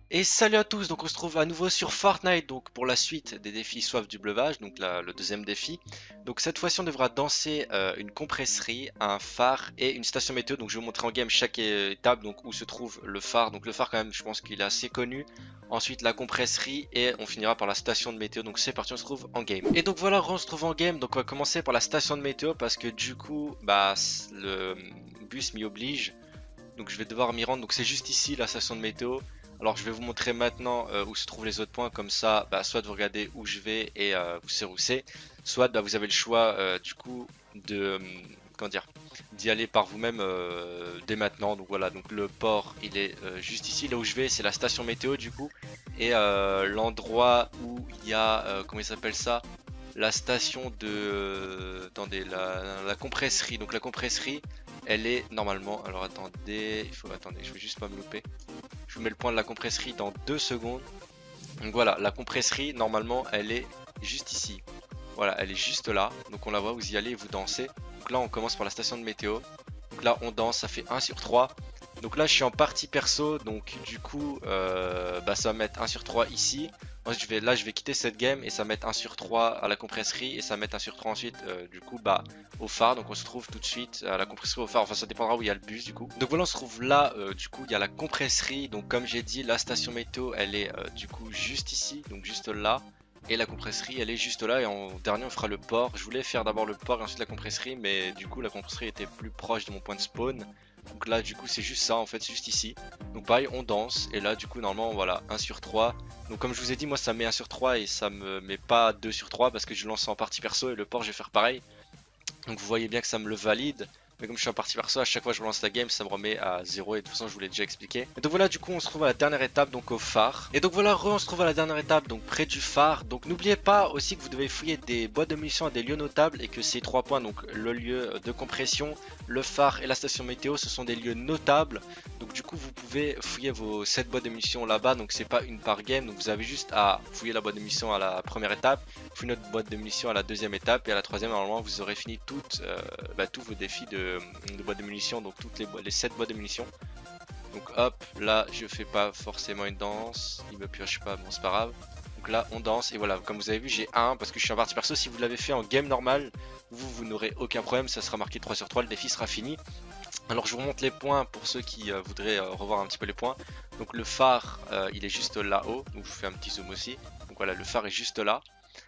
Et salut à tous, donc on se trouve à nouveau sur Fortnite donc pour la suite des défis Soif du Bleuvage, donc le deuxième défi. Donc cette fois-ci on devra danser une compresserie, un phare et une station météo. Donc je vais vous montrer en game chaque étape donc où se trouve le phare. Donc le phare quand même je pense qu'il est assez connu. Ensuite la compresserie et on finira par la station de météo. Donc c'est parti, on se trouve en game. Et donc voilà, on se trouve en game. Donc on va commencer par la station de météo parce que du coup bah le bus m'y oblige. Donc je vais devoir m'y rendre. Donc c'est juste ici la station de météo. Alors je vais vous montrer maintenant où se trouvent les autres points. Comme ça, bah, soit vous regardez où je vais et vous savez où c'est. Soit bah, vous avez le choix du coup de comment dire d'y aller par vous-même dès maintenant. Donc voilà, donc le port il est juste ici. Là où je vais c'est la station météo du coup. Et l'endroit où il y a comment il s'appelle ça, la station de attendez, la compresserie. Donc la compresserie elle est normalement, alors attendez, attendez, je vais juste pas me louper. Je vous mets le point de la compresserie dans 2 secondes. Donc voilà, la compresserie normalement elle est juste ici. Voilà, elle est juste là. Donc on la voit, vous y allez et vous dansez. Donc là on commence par la station de météo. Donc là on danse, ça fait 1 sur 3. Donc là je suis en partie perso, donc du coup bah, ça va mettre 1 sur 3 ici. Ensuite je vais quitter cette game et ça va mettre 1 sur 3 à la compresserie et ça va mettre 1 sur 3 ensuite du coup bah au phare. Donc on se trouve tout de suite à la compresserie au phare, enfin ça dépendra où il y a le bus du coup. Donc voilà, on se trouve là, du coup il y a la compresserie. Donc comme j'ai dit, la station météo elle est du coup juste ici, donc juste là. Et la compresserie elle est juste là et en dernier on fera le port. Je voulais faire d'abord le port et ensuite la compresserie, mais du coup la compresserie était plus proche de mon point de spawn. Donc là du coup c'est juste ça en fait, c'est juste ici. Donc pareil on danse et là du coup normalement voilà 1 sur 3. Donc comme je vous ai dit, moi ça met 1 sur 3 et ça me met pas 2 sur 3 parce que je lance en partie perso et le port je vais faire pareil. Donc vous voyez bien que ça me le valide. Mais comme je suis en partie perso, à chaque fois que je relance la game, ça me remet à 0 et de toute façon je vous l'ai déjà expliqué. Et donc voilà, du coup on se trouve à la dernière étape, donc au phare. Et donc voilà, on se trouve à la dernière étape, donc près du phare. Donc n'oubliez pas aussi que vous devez fouiller des boîtes de munitions à des lieux notables et que ces 3 points, donc le lieu de compression, le phare et la station météo, ce sont des lieux notables. Donc du coup vous pouvez fouiller vos 7 boîtes de munitions là-bas, donc c'est pas une par game. Donc vous avez juste à fouiller la boîte de munitions à la première étape, fouiller notre boîte de munitions à la deuxième étape et à la troisième normalement vous aurez fini toutes tous vos défis de boîte de munitions, donc toutes les 7 boîtes de munitions. Donc hop, là je fais pas forcément une danse, il me pioche pas, bon c'est pas grave. Donc là on danse et voilà, comme vous avez vu j'ai 1 parce que je suis en partie perso. Si vous l'avez fait en game normal, vous n'aurez aucun problème, ça sera marqué 3 sur 3, le défi sera fini. Alors je vous remonte les points pour ceux qui voudraient revoir un petit peu les points. Donc le phare il est juste là-haut, donc je vous fais un petit zoom aussi. Donc voilà, le phare est juste là.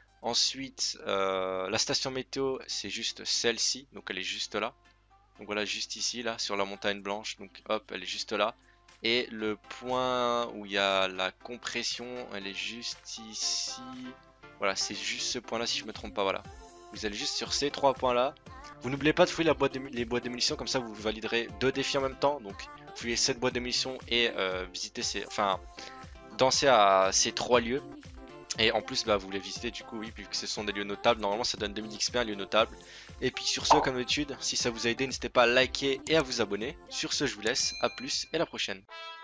Ensuite, la station météo, c'est juste celle-ci, donc elle est juste là. Donc voilà, juste ici, là, sur la montagne blanche. Donc hop, elle est juste là. Et le point où il y a la compression, elle est juste ici. Voilà, c'est juste ce point-là, si je me trompe pas, voilà. Vous allez juste sur ces 3 points-là. Vous n'oubliez pas de fouiller les boîtes de munitions, comme ça vous validerez 2 défis en même temps. Donc, fouillez cette boîte de munitions et visiter enfin, danser à ces 3 lieux. Et en plus, bah, vous les visitez du coup, oui, vu que ce sont des lieux notables. Normalement, ça donne 2000 XP, un lieu notable. Et puis sur ce, comme d'habitude, si ça vous a aidé, n'hésitez pas à liker et à vous abonner. Sur ce, je vous laisse, à plus et à la prochaine.